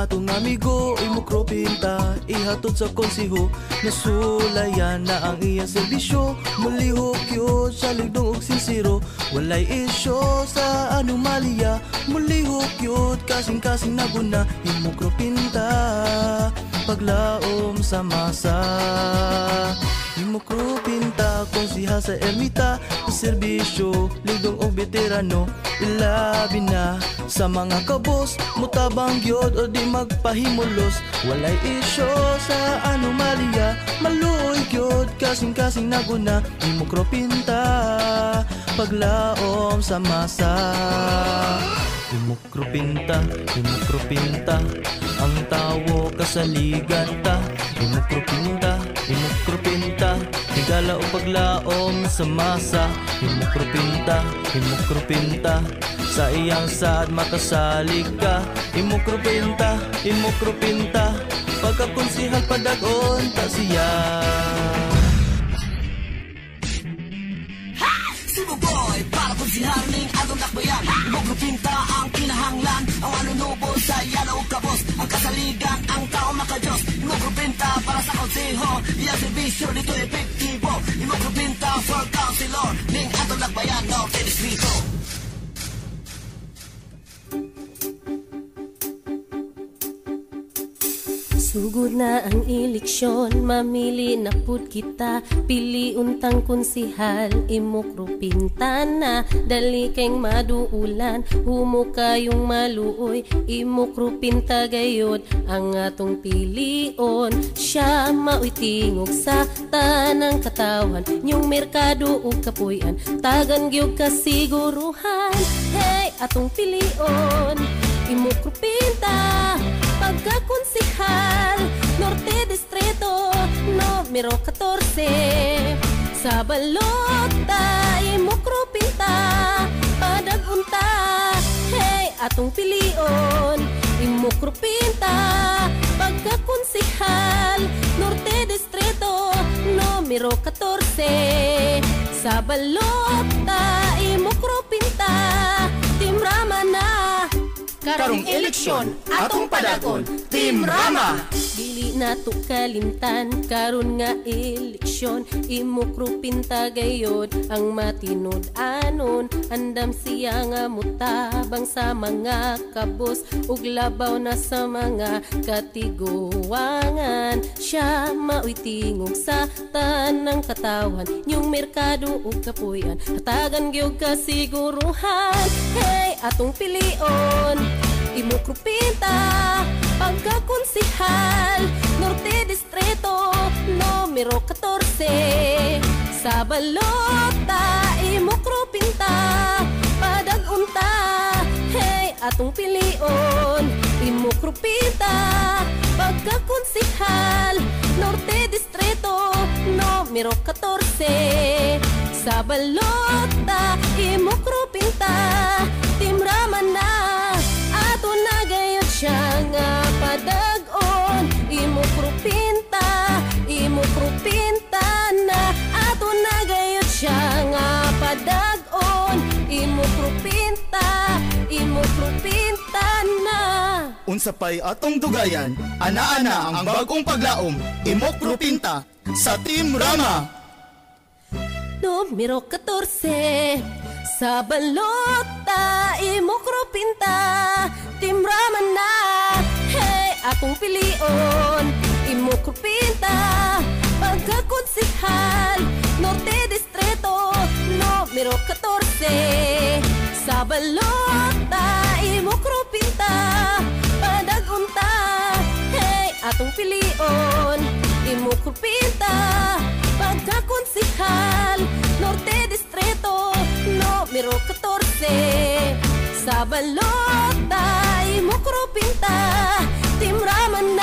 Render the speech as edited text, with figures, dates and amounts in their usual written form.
atong amigo imukro pinta, ihatod sa konsiho. Nasulayan na ang iyang serbisyo, mulihok yun sa ligdong og sinsiro. Walay isyo sa anomalya, mulihok yun kasing-kasing naguna. Imukro pinta, paglaom sa masa. Imukro pinta, konsiha sa ermita, serbisyo, ligdong og veterano. Ilabi na sa mga kabos, mutabang gyud o di magpahimulos. Walay isyo sa anomalya, maluoy gyud kasing-kasing naguna. Imukro pinta, paglaom sa masa. Imukro pinta, ang tawo kasaligan ta. Imukro pinta, higala o paglaom sa masa. Imukro pinta, sa iyang saad makasalig ka. Imukro pinta, pagkakonsihal padagon ta siya. Boy, para konsihal ning atong takbayan. Imukro pinta ang kinahanglan, ang manunubo sa yalaw kabos. Ang kasaligan, ang tao makajos. Imukro pinta para sa konsiho, iyang servisyo dito epektibo. Imukro pinta for councilor ning atong takbayan, Norte Distrito. Sugod na ang eleksyon, mamili na pud kita. Pili untang konsihal, imukro pinta na. Dali kayong maduulan, humo kayong maluoy. Imukro pinta gayod ang atong pilion. Siya mao'y tingog sa tanang katawan, yung merkado o kapuyan, tagan gyud kasiguruhan. Hey, atong pilion, imukro pinta, pagkakonsihal, Norte Distrito, numero 14. Sa balota, imukro pinta, padagunta. Hey, atong pilion, imukro pinta, pagkakonsihal, Norte Distrito, numero 14. Sa balota, imukro pinta, Team Rama na. Karong eleksyon, atong padagon, Team Rama. Dili na to kalimtan, karon nga eleksyon. Imukro pinta gayod ang matinod anon. Andam siya nga mutabang sa mga kabos, ug labaw na sa mga katiguangan. Siya mao'y tingog sa tanang katawan, yung merkado ug kapuyan, hatagan gyud kasiguruhan. Hey, atong pilion, imukro pinta, pagkakonsihal, Norte Distrito, numero 14. Sa balota, imukro pinta, padagunta. Hey, atong pilion, imukro pinta, pagkakonsihal, Norte Distrito, numero 14. Sa balota, imukro pinta, Team Rama na. Ato na gayod siya nga padagon. Imukro pinta na. Ato na gayod siya nga padagon. Imukro pinta na. Unsa pay atong dugayan, ana-ana ang bagong paglaom, imukro pinta sa Team Rama. Numero 14. Sa balota, imukro pinta, Team Rama na. Hey, atong pilion, imukro pinta, pagkakonsihal, Norte Distrito, numero 14. Sa balota, imukro pinta, padagunta. Hey, atong pilion, imukro pinta, pagkakonsihal, Norte Distrito, numero 14. Sa balota, imukro pinta, Team Rama